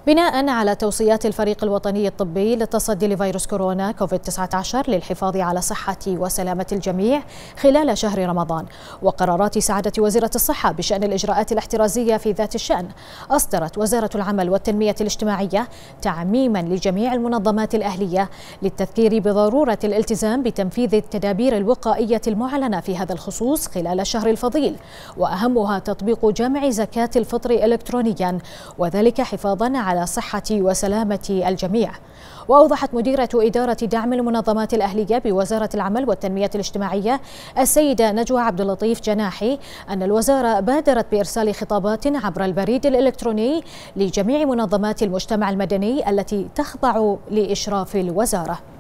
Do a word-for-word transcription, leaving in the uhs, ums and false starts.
بناء على توصيات الفريق الوطني الطبي للتصدي لفيروس كورونا كوفيد تسعة عشر للحفاظ على صحة وسلامة الجميع خلال شهر رمضان، وقرارات سعادة وزيرة الصحة بشأن الإجراءات الاحترازية في ذات الشأن، أصدرت وزارة العمل والتنمية الاجتماعية تعميما لجميع المنظمات الأهلية للتذكير بضرورة الالتزام بتنفيذ التدابير الوقائية المعلنة في هذا الخصوص خلال الشهر الفضيل، وأهمها تطبيق جمع زكاة الفطر إلكترونيا، وذلك حفاظا على على صحة وسلامة الجميع. وأوضحت مديرة إدارة دعم المنظمات الأهلية بوزارة العمل والتنمية الاجتماعية السيدة نجوى عبد اللطيف جناحي أن الوزارة بادرت بإرسال خطابات عبر البريد الإلكتروني لجميع منظمات المجتمع المدني التي تخضع لإشراف الوزارة.